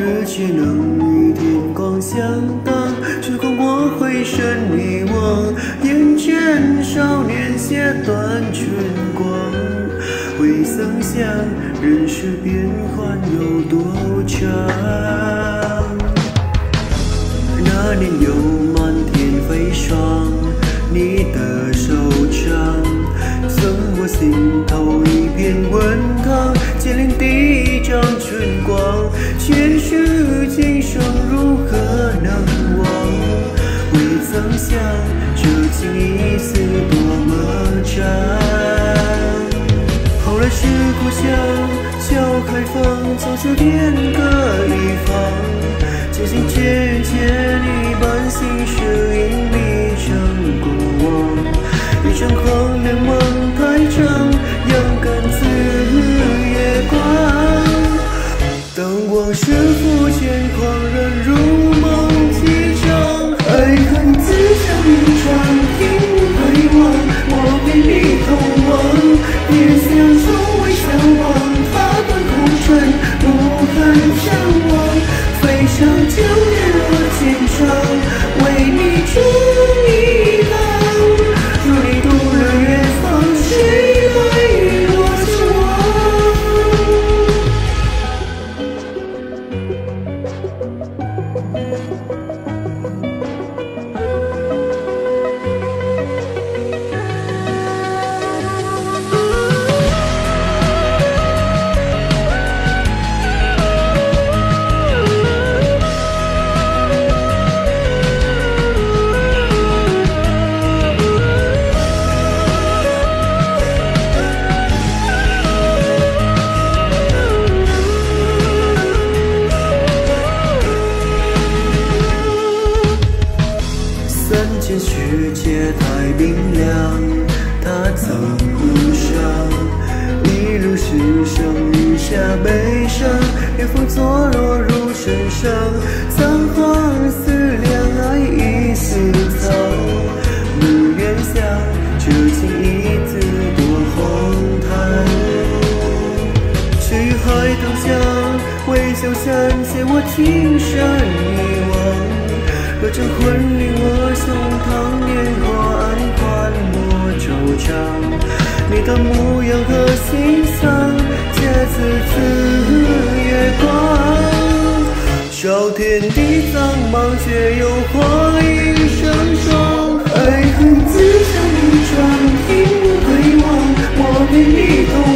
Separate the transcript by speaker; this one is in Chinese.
Speaker 1: 日却能与天光相当，时光我回身遗忘，眼前少年写断春光。未曾想人世变幻有多长，那年有满天飞霜，你的手掌赠我心头一片温烫，千年第一张春光，前世今生如何能忘？未曾想这情一丝多么长。后来是故乡，笑开放，从此天各一方，渐行渐渐一般心事隐秘成过往，一场狂恋梦太长，阳干自月光。当往事浮现，狂然如梦几场，爱恨自相一场，听回望，我陪你同往，别想从未相忘，踏断红尘，不堪相忘，飞上九年我牵肠，为你筑一行，若你渡了远方，谁来与我相望？世界太冰凉，他曾路上，一路是生雨下悲伤，夜风坐落入身上，仓皇思量，爱已死藏，不愿想这情一字多荒唐。去海投降，为救三界我情深一往，若这魂灵我送唐年华，安宽莫惆怅，你的模样和心藏，皆自月光。少天地苍茫，却有花影生霜，爱恨自相一场，听回望，我陪你同